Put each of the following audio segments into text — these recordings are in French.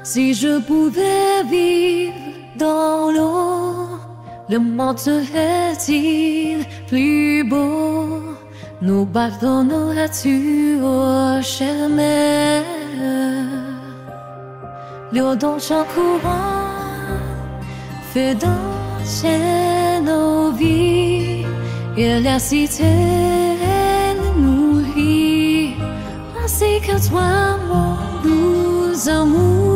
Si je pouvais vivre dans l'eau, le monde serait-il plus beau? Nous pardonneras-tu, ô chère mère? L'eau dans chaque courant fait danser nos vies, et la cité nous rit, ainsi que toi, mon doux amour.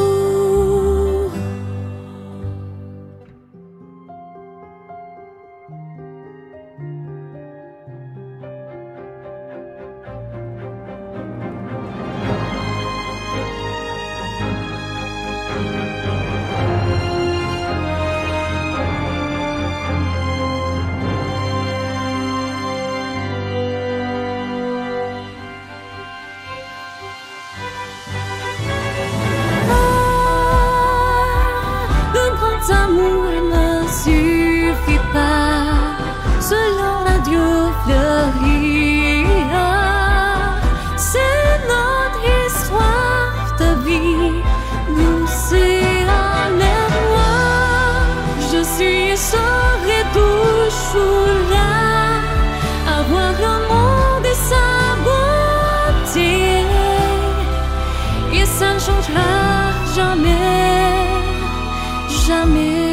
Amour ne suffit pas, selon un Dieu fleuri. C'est notre histoire de vie, nous c'est en moi. Je suis et serai toujours là, à voir le monde et sa beauté, et ça ne changera jamais. Jamais.